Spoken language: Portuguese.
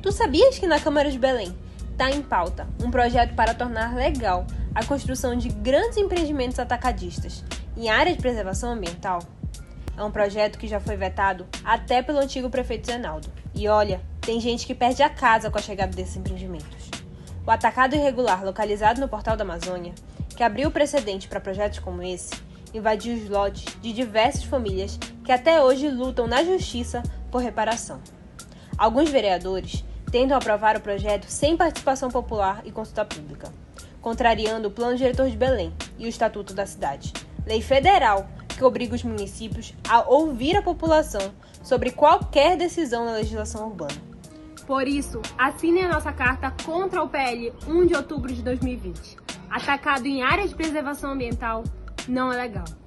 Tu sabias que na Câmara de Belém está em pauta um projeto para tornar legal a construção de grandes empreendimentos atacadistas em área de preservação ambiental? É um projeto que já foi vetado até pelo antigo prefeito Zenaldo. E olha, tem gente que perde a casa com a chegada desses empreendimentos. O atacado irregular localizado no Portal da Amazônia, que abriu precedente para projetos como esse, invadiu os lotes de diversas famílias que até hoje lutam na justiça por reparação. Alguns vereadores tentam aprovar o projeto sem participação popular e consulta pública, contrariando o Plano Diretor de Belém e o Estatuto da Cidade, lei federal que obriga os municípios a ouvir a população sobre qualquer decisão na legislação urbana. Por isso, assine a nossa carta contra o PL 1 de outubro de 2020. Atacado em área de preservação ambiental não é legal.